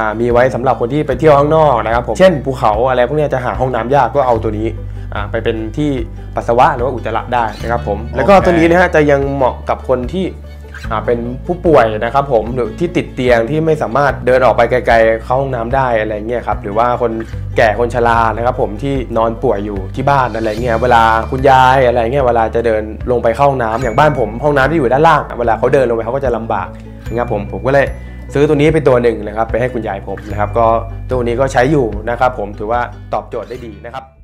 มีไว้สำหรับคนที่ไปเที่ยวข้างนอกนะครับผมเช่นภูเขาอะไรพวกนี้จะหาห้องน้ำยากก็เอาตัวนี้ไปเป็นที่ปัสสาวะหรือว่าอุจจาระได้นะครับผมแล้วก็ตัวนี้นะฮะจะยังเหมาะกับคนที่เป็นผู้ป่วยนะครับผมหรือที่ติดเตียงที่ไม่สามารถเดินออกไปไกลๆเข้าห้องน้ำได้อะไรเงี้ยครับหรือว่าคนแก่คนชรานะครับผมที่นอนป่วยอยู่ที่บ้านอะไรเงี้ยเวลาคุณยายอะไรเงี้ยเวลาจะเดินลงไปเข้าห้องน้ำอย่างบ้านผมห้องน้ำที่อยู่ด้านล่างเวลาเขาเดินลงไปเขาก็จะลำบากนะครับผมก็เลยซื้อตัวนี้ไปตัวหนึ่งนะครับไปให้คุณยายผมนะครับก็ตัวนี้ก็ใช้อยู่นะครับผมถือว่าตอบโจทย์ได้ดีนะครับ